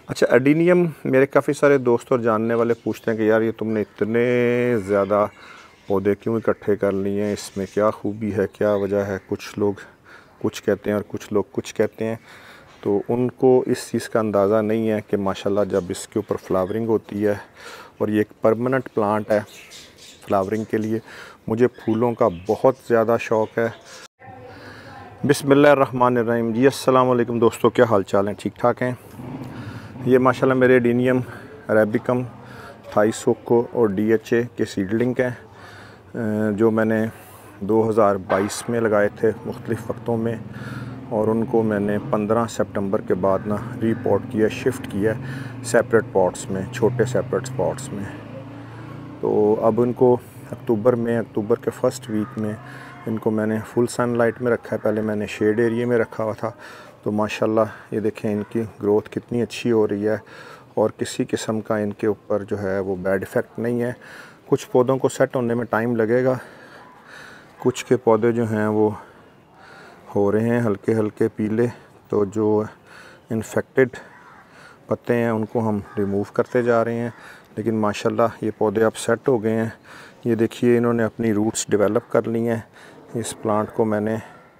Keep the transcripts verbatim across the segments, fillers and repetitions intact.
अच्छा, एडीनियम मेरे काफ़ी सारे दोस्त और जानने वाले पूछते हैं कि यार ये तुमने इतने ज़्यादा पौधे क्यों इकट्ठे कर लिए हैं, इसमें क्या खूबी है, क्या वजह है। कुछ लोग कुछ कहते हैं और कुछ लोग कुछ कहते हैं, तो उनको इस चीज़ का अंदाज़ा नहीं है कि माशाल्लाह जब इसके ऊपर फ्लावरिंग होती है, और ये एक परमानेंट प्लांट है फ्लावरिंग के लिए। मुझे फूलों का बहुत ज़्यादा शौक़ है। बिस्मिल्लाहिर्रहमानिर्रहीम जी, अस्सलाम वालेकुम दोस्तों, क्या हाल चाल हैं? ठीक ठाक हैं? ये माशाल्लाह मेरे एडीनियम अरेबिकम, थाईसोको और डीएचए के सीडलिंग हैं जो मैंने दो हज़ार बाईस में लगाए थे मुख्तलिफ़ वक्तों में, और उनको मैंने पंद्रह सितंबर के बाद ना रीपॉट किया, शिफ्ट किया सेपरेट पॉट्स में, छोटे सेपरेट पॉट्स में। तो अब उनको अक्टूबर में अक्टूबर के फर्स्ट वीक में इनको मैंने फुल सनलाइट में रखा है। पहले मैंने शेड एरिया में रखा हुआ था। तो माशाल्लाह ये देखें इनकी ग्रोथ कितनी अच्छी हो रही है, और किसी किस्म का इनके ऊपर जो है वो बैड इफ़ेक्ट नहीं है। कुछ पौधों को सेट होने में टाइम लगेगा, कुछ के पौधे जो हैं वो हो रहे हैं हल्के हल्के पीले, तो जो इन्फेक्टेड पत्ते हैं उनको हम रिमूव करते जा रहे हैं। लेकिन माशाल्लाह ये पौधे अब सेट हो गए हैं। ये देखिए इन्होंने अपनी रूट्स डेवलप कर ली हैं। इस प्लांट को मैंने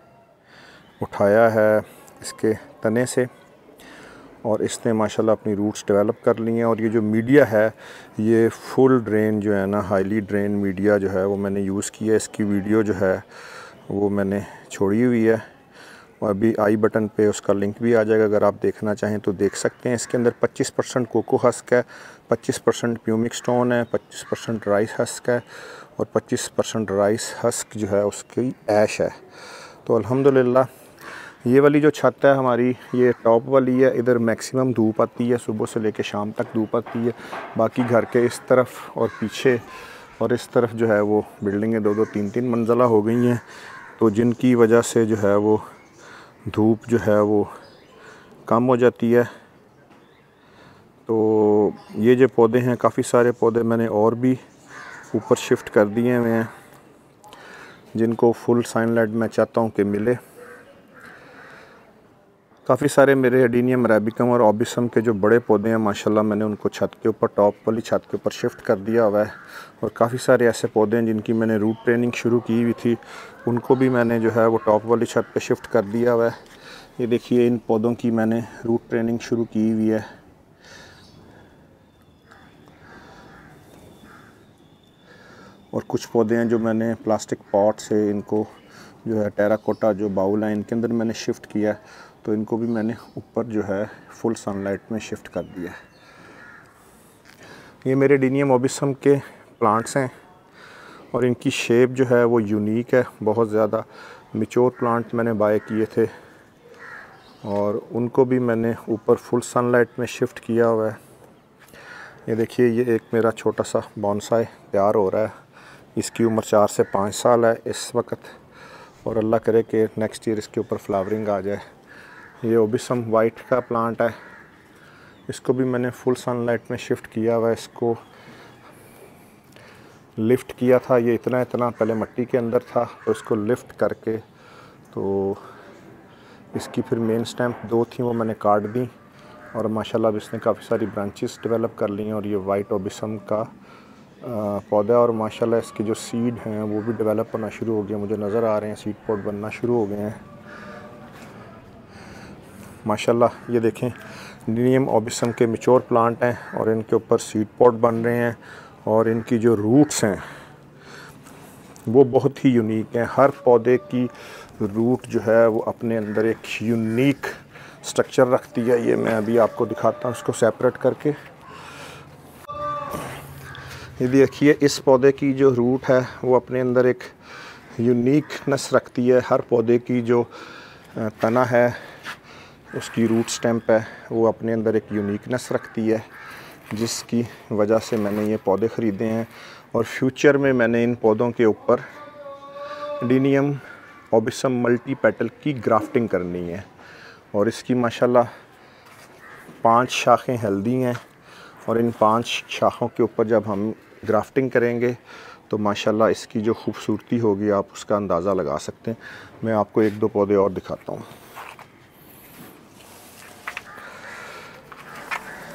उठाया है इसके तने से, और इसने माशाल्लाह अपनी रूट्स डेवलप कर ली हैं। और ये जो मीडिया है, ये फुल ड्रेन जो है ना, हाईली ड्रेन मीडिया जो है वो मैंने यूज़ किया है। इसकी वीडियो जो है वो मैंने छोड़ी हुई है, और अभी आई बटन पे उसका लिंक भी आ जाएगा, अगर आप देखना चाहें तो देख सकते हैं। इसके अंदर पच्चीस परसेंट कोको हस्क है, पच्चीस परसेंट प्यूमिक स्टोन है, पच्चीस परसेंट राइस हस्क है, और पच्चीस परसेंट राइस हस्क जो है उसकी ऐश है। तो अल्हम्दुलिल्लाह ये वाली जो छत है हमारी, ये टॉप वाली है। इधर मैक्सिमम धूप आती है, सुबह से लेकर शाम तक धूप आती है। बाकी घर के इस तरफ और पीछे और इस तरफ जो है वो बिल्डिंगें दो दो तीन तीन मंजिला हो गई हैं, तो जिनकी वजह से जो है वो धूप जो है वो कम हो जाती है। तो ये जो पौधे हैं, काफ़ी सारे पौधे मैंने और भी ऊपर शिफ्ट कर दिए हुए हैं, जिनको फुल सनलाइट मैं चाहता हूँ कि मिले। काफ़ी सारे मेरे एडीनियम अरेबिकम और ऑबिसम के जो बड़े पौधे हैं माशाल्लाह मैंने उनको छत के ऊपर, टॉप वाली छत के ऊपर शिफ्ट कर दिया हुआ है। और काफ़ी सारे ऐसे पौधे हैं जिनकी मैंने रूट ट्रेनिंग शुरू की हुई थी, उनको भी मैंने जो है वो टॉप वाली छत पे शिफ्ट कर दिया हुआ है। ये देखिए इन पौधों की मैंने रूट ट्रेनिंग शुरू की हुई है। और कुछ पौधे हैं जो मैंने प्लास्टिक पॉट से, इनको जो है टेराकोटा जो बाउल है इनके अंदर मैंने शिफ्ट किया है, तो इनको भी मैंने ऊपर जो है फुल सनलाइट में शिफ्ट कर दिया है। ये मेरे एडीनियम ऑबिसम के प्लांट्स हैं, और इनकी शेप जो है वो यूनिक है बहुत ज़्यादा। मैच्योर प्लांट मैंने बाय किए थे, और उनको भी मैंने ऊपर फुल सनलाइट में शिफ्ट किया हुआ है। ये देखिए ये एक मेरा छोटा सा बॉन्साई तैयार हो रहा है। इसकी उम्र चार से पाँच साल है इस वक्त, और अल्लाह करे कि नेक्स्ट ईयर इसके ऊपर फ्लावरिंग आ जाए। ये ओबिसम वाइट का प्लांट है, इसको भी मैंने फुल सनलाइट में शिफ्ट किया हुआ है। इसको लिफ्ट किया था, ये इतना इतना पहले मिट्टी के अंदर था, तो इसको लिफ्ट करके तो इसकी फिर मेन स्टैम्प दो थी वो मैंने काट दी, और माशाल्लाह अब इसने काफ़ी सारी ब्रांचेस डेवलप कर ली हैं। और ये वाइट ओबिसम का पौधा, और माशाल्लाह इसके जो सीड हैं वो भी डेवलप होना शुरू हो गया, मुझे नज़र आ रहे हैं, सीड पॉट बनना शुरू हो गए हैं माशाल्लाह। ये देखें एडीनियम ऑबिसम के मैच्योर प्लांट हैं, और इनके ऊपर सीड पॉट बन रहे हैं, और इनकी जो रूट्स हैं वो बहुत ही यूनिक हैं। हर पौधे की रूट जो है वो अपने अंदर एक यूनिक स्ट्रक्चर रखती है। ये मैं अभी आपको दिखाता हूँ इसको सेपरेट करके। ये देखिए इस पौधे की जो रूट है वो अपने अंदर एक यूनिकनेस रखती है। हर पौधे की जो तना है, उसकी रूट स्टेम्प है, वो अपने अंदर एक यूनिकनेस रखती है, जिसकी वजह से मैंने ये पौधे ख़रीदे हैं। और फ्यूचर में मैंने इन पौधों के ऊपर एडीनियम ऑबिसम मल्टी पेटल की ग्राफ्टिंग करनी है। और इसकी माशाल्लाह पांच शाखें हेल्दी हैं, और इन पांच शाखों के ऊपर जब हम ग्राफ्टिंग करेंगे तो माशाल्लाह इसकी जो खूबसूरती होगी आप उसका अंदाज़ा लगा सकते हैं। मैं आपको एक दो पौधे और दिखाता हूँ।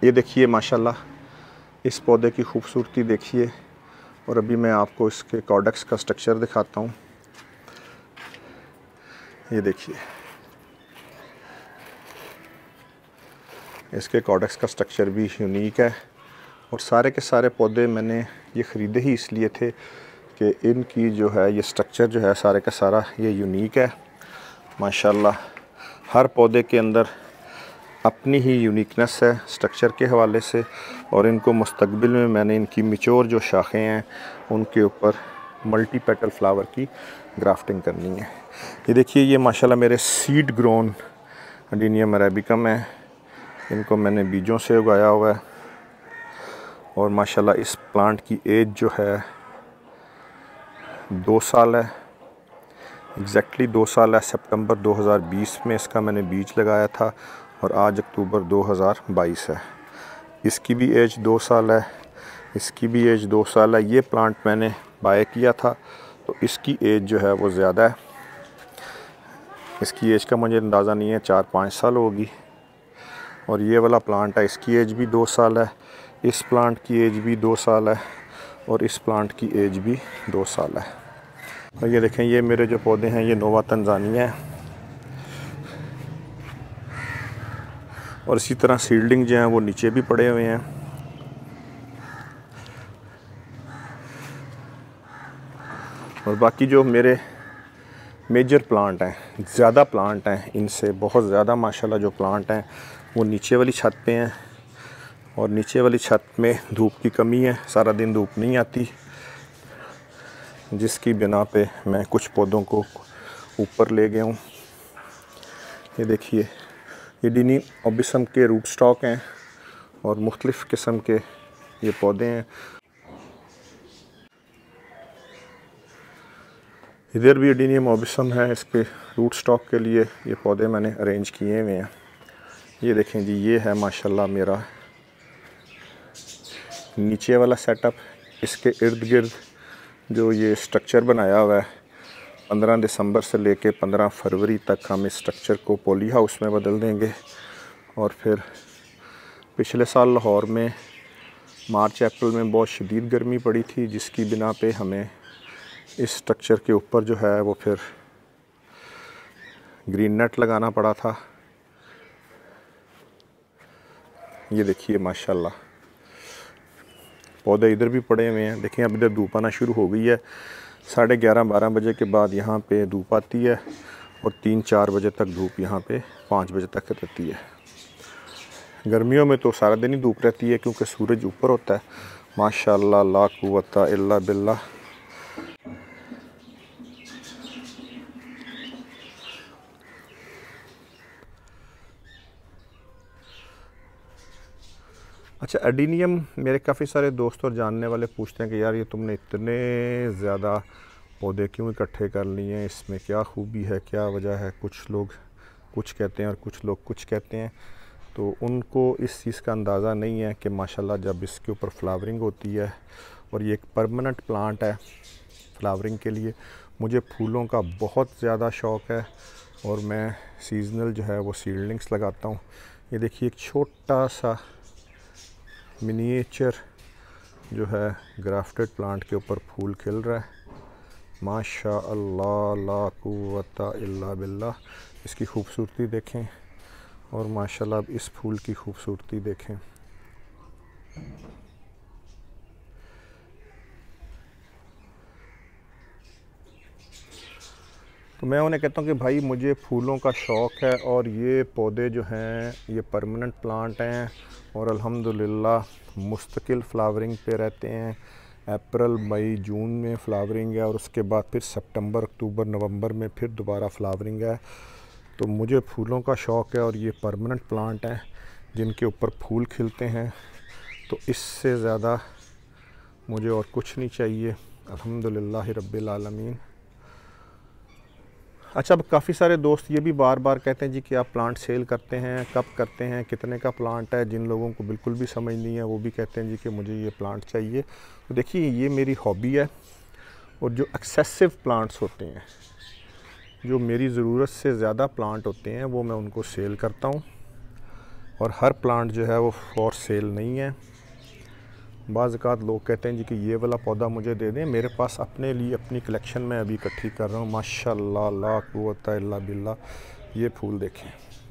ये देखिए माशाल्लाह इस पौधे की खूबसूरती देखिए। और अभी मैं आपको इसके कॉर्डेक्स का स्ट्रक्चर दिखाता हूँ। ये देखिए इसके कॉर्डेक्स का स्ट्रक्चर भी यूनिक है। और सारे के सारे पौधे मैंने ये ख़रीदे ही इसलिए थे कि इनकी जो है ये स्ट्रक्चर जो है सारे का सारा ये यूनिक है माशाल्लाह। हर पौधे के अंदर अपनी ही यूनिकनेस है स्ट्रक्चर के हवाले से। और इनको मुस्तकबिल में मैंने इनकी मैच्योर जो शाखें हैं उनके ऊपर मल्टी पेटल फ्लावर की ग्राफ्टिंग करनी है। ये देखिए ये माशाल्लाह मेरे सीड ग्रोन एडेनियम अरेबिकम है। इनको मैंने बीजों से उगाया हुआ है। और माशाल्लाह इस प्लांट की एज जो है दो साल है, एग्जैक्टली दो साल है। सितंबर दो हज़ार बीस में इसका मैंने बीज लगाया था और आज अक्टूबर दो हज़ार बाईस है। इसकी भी एज दो साल है, इसकी भी एज दो साल है। ये प्लांट मैंने बाय किया था तो इसकी एज जो है वो ज़्यादा है। इसकी एज का मुझे अंदाज़ा नहीं है, चार पाँच साल होगी। और ये वाला प्लांट है, इसकी एज भी दो साल है, इस प्लांट की एज भी दो साल है और इस प्लांट की एज भी दो साल है। और ये देखें ये मेरे जो पौधे हैं ये नोवा तंजानिया है। और इसी तरह सीडलिंग जो हैं वो नीचे भी पड़े हुए हैं। और बाकी जो मेरे मेजर प्लांट हैं, ज़्यादा प्लांट हैं, इनसे बहुत ज़्यादा माशाल्लाह जो प्लांट हैं वो नीचे वाली छत पे हैं। और नीचे वाली छत में धूप की कमी है, सारा दिन धूप नहीं आती, जिसकी बिना पे मैं कुछ पौधों को ऊपर ले गया हूँ। ये देखिए ये एडेनियम ओबिसम के रूट स्टॉक हैं और मुख्तलिफ़ किस्म के ये पौधे हैं। इधर भी एडेनियम ओबिसम है, इसके रूट स्टॉक के लिए ये पौधे मैंने अरेंज किए हुए हैं। ये देखें जी ये है माशाल्लाह मेरा नीचे वाला सेटअप। इसके इर्द गिर्द जो ये स्ट्रक्चर बनाया हुआ है, पंद्रह दिसंबर से लेके पंद्रह फरवरी तक हम इस स्ट्रक्चर को पॉली हाउस में बदल देंगे। और फिर पिछले साल लाहौर में मार्च अप्रैल में बहुत शदीद गर्मी पड़ी थी, जिसकी बिना पे हमें इस स्ट्रक्चर के ऊपर जो है वो फिर ग्रीन नेट लगाना पड़ा था। ये देखिए माशाल्लाह पौधे इधर भी पड़े हुए हैं। देखिए अब इधर धूप आना शुरू हो गई है। साढ़े ग्यारह बारह बजे के बाद यहाँ पे धूप आती है और तीन चार बजे तक धूप यहाँ पे पाँच बजे तक रहती है। गर्मियों में तो सारा दिन ही धूप रहती है क्योंकि सूरज ऊपर होता है। माशाल्लाह ला कुव्वता इल्ला बिल्लाह। अच्छा एडेनियम मेरे काफ़ी सारे दोस्त और जानने वाले पूछते हैं कि यार ये तुमने इतने ज़्यादा पौधे क्यों इकट्ठे कर लिए हैं, इसमें क्या खूबी है, क्या वजह है। कुछ लोग कुछ कहते हैं और कुछ लोग कुछ कहते हैं। तो उनको इस चीज़ का अंदाज़ा नहीं है कि माशाल्लाह जब इसके ऊपर फ्लावरिंग होती है और ये एक परमानेंट प्लांट है फ्लावरिंग के लिए। मुझे फूलों का बहुत ज़्यादा शौक़ है और मैं सीज़नल जो है वो सीडलिंग्स लगाता हूँ। ये देखिए एक छोटा सा मिनिएचर जो है ग्राफ्टेड प्लांट के ऊपर फूल खिल रहा है। माशा अल्लाह ला कुव्वता इल्ला बिल्लाह। इसकी खूबसूरती देखें और माशाल्लाह अब इस फूल की खूबसूरती देखें। तो मैं उन्हें कहता हूँ कि भाई मुझे फूलों का शौक़ है और ये पौधे जो हैं ये परमानेंट प्लांट हैं और अल्हम्दुलिल्लाह मुस्तकिल फ्लावरिंग पे रहते हैं। अप्रैल मई जून में फ्लावरिंग है और उसके बाद फिर सितंबर अक्टूबर नवंबर में फिर दोबारा फ्लावरिंग है। तो मुझे फूलों का शौक़ है और ये परमानेंट प्लांट हैं जिनके ऊपर फूल खिलते हैं। तो इससे ज़्यादा मुझे और कुछ नहीं चाहिए। अल्हम्दुलिल्लाह रब्बिल आलमीन। अच्छा अब काफ़ी सारे दोस्त ये भी बार बार कहते हैं जी कि आप प्लांट सेल करते हैं, कब करते हैं, कितने का प्लांट है। जिन लोगों को बिल्कुल भी समझ नहीं है वो भी कहते हैं जी कि मुझे ये प्लांट चाहिए। तो देखिए ये मेरी हॉबी है और जो एक्सेसिव प्लांट्स होते हैं, जो मेरी ज़रूरत से ज़्यादा प्लांट होते हैं, वो मैं उनको सेल करता हूँ। और हर प्लांट जो है वो फॉर सेल नहीं है। बाज़ औक़ात लोग कहते हैं जी कि ये वाला पौधा मुझे दे दें। मेरे पास अपने लिए अपनी कलेक्शन में अभी इकट्ठी कर रहा हूँ। माशाल्लाह ला कुव्वता इल्ला बिल्ला, ये फूल देखें।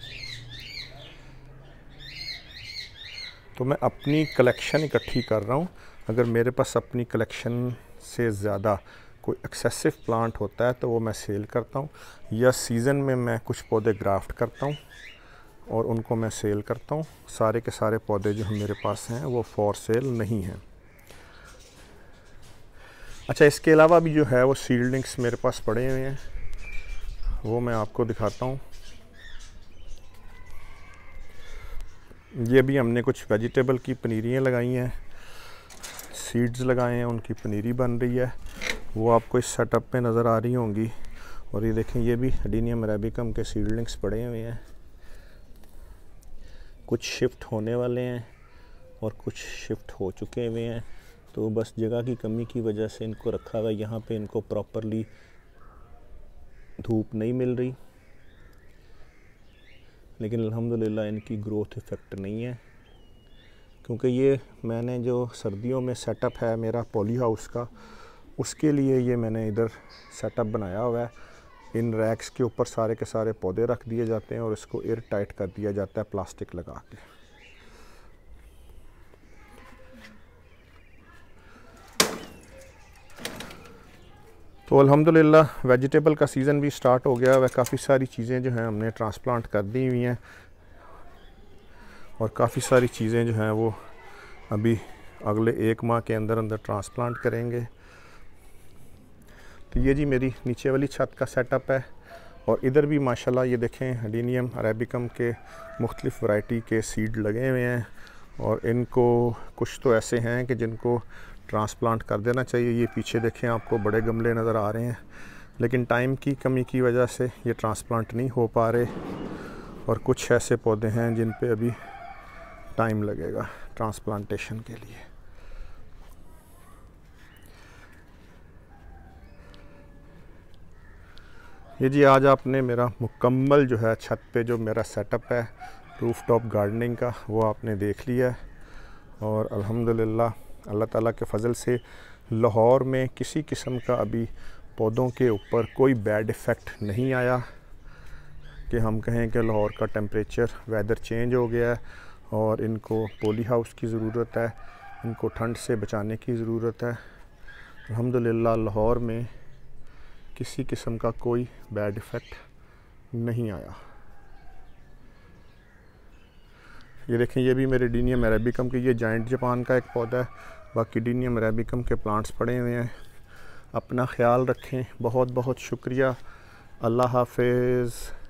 तो मैं अपनी कलेक्शन इकट्ठी कर रहा हूँ। अगर मेरे पास अपनी कलेक्शन से ज़्यादा कोई एक्सेसिव प्लांट होता है तो वो मैं सेल करता हूँ, या सीज़न में मैं कुछ पौधे ग्राफ्ट करता हूँ और उनको मैं सेल करता हूँ। सारे के सारे पौधे जो मेरे पास हैं वो फॉर सेल नहीं हैं। अच्छा, इसके अलावा भी जो है वो सीडलिंग्स मेरे पास पड़े हुए हैं, वो मैं आपको दिखाता हूँ। ये भी हमने कुछ वेजिटेबल की पनीरियाँ लगाई हैं, सीड्स लगाए हैं, उनकी पनीरी बन रही है, वो आपको इस सेटअप में नज़र आ रही होंगी। और ये देखें, ये भी एडेनियम अरेबिकम के सीडलिंग्स पड़े हुए हैं। कुछ शिफ्ट होने वाले हैं और कुछ शिफ्ट हो चुके हुए हैं, तो बस जगह की कमी की वजह से इनको रखा हुआ है। यहाँ पे इनको प्रॉपरली धूप नहीं मिल रही, लेकिन अल्हम्दुलिल्लाह इनकी ग्रोथ इफ़ेक्ट नहीं है, क्योंकि ये मैंने जो सर्दियों में सेटअप है मेरा पॉली हाउस का, उसके लिए ये मैंने इधर सेटअप बनाया हुआ है। इन रैक्स के ऊपर सारे के सारे पौधे रख दिए जाते हैं और इसको एयर टाइट कर दिया जाता है प्लास्टिक लगा के। तो अल्हम्दुलिल्लाह वेजिटेबल का सीज़न भी स्टार्ट हो गया है। काफ़ी सारी चीज़ें जो हैं हमने ट्रांसप्लांट कर दी हुई हैं और काफ़ी सारी चीज़ें जो हैं वो अभी अगले एक माह के अंदर अंदर ट्रांसप्लांट करेंगे। तो ये जी मेरी नीचे वाली छत का सेटअप है। और इधर भी माशाल्लाह ये देखें, एडेनियम अरेबिकम के मुख्तलिफ़ वैरायटी के सीड लगे हुए हैं और इनको कुछ तो ऐसे हैं कि जिनको ट्रांसप्लांट कर देना चाहिए। ये पीछे देखें, आपको बड़े गमले नज़र आ रहे हैं, लेकिन टाइम की कमी की वजह से ये ट्रांसप्लांट नहीं हो पा रहे। और कुछ ऐसे पौधे हैं जिन पे अभी टाइम लगेगा ट्रांसप्लांटेशन के लिए। ये जी आज आपने मेरा मुकम्मल जो है छत पे जो मेरा सेटअप है रूफ टॉप गार्डनिंग का, वो आपने देख लिया है। और अल्हम्दुलिल्लाह अल्लाह ताला के फ़ज़ल से लाहौर में किसी किस्म का अभी पौधों के ऊपर कोई बैड इफ़ेक्ट नहीं आया कि हम कहें कि लाहौर का टेम्परेचर वेदर चेंज हो गया है और इनको पॉली हाउस की ज़रूरत है, इनको ठंड से बचाने की ज़रूरत है। अल्हम्दुलिल्लाह लाहौर में किसी किस्म का कोई बैड इफ़ेक्ट नहीं आया। ये देखें, ये भी मेरे एडेनियम अरेबिकम के, ये जाइंट जापान का एक पौधा है। बाकी एडेनियम अरेबिकम के प्लांट्स पड़े हुए हैं। अपना ख्याल रखें। बहुत बहुत शुक्रिया। अल्लाह हाफ़िज़।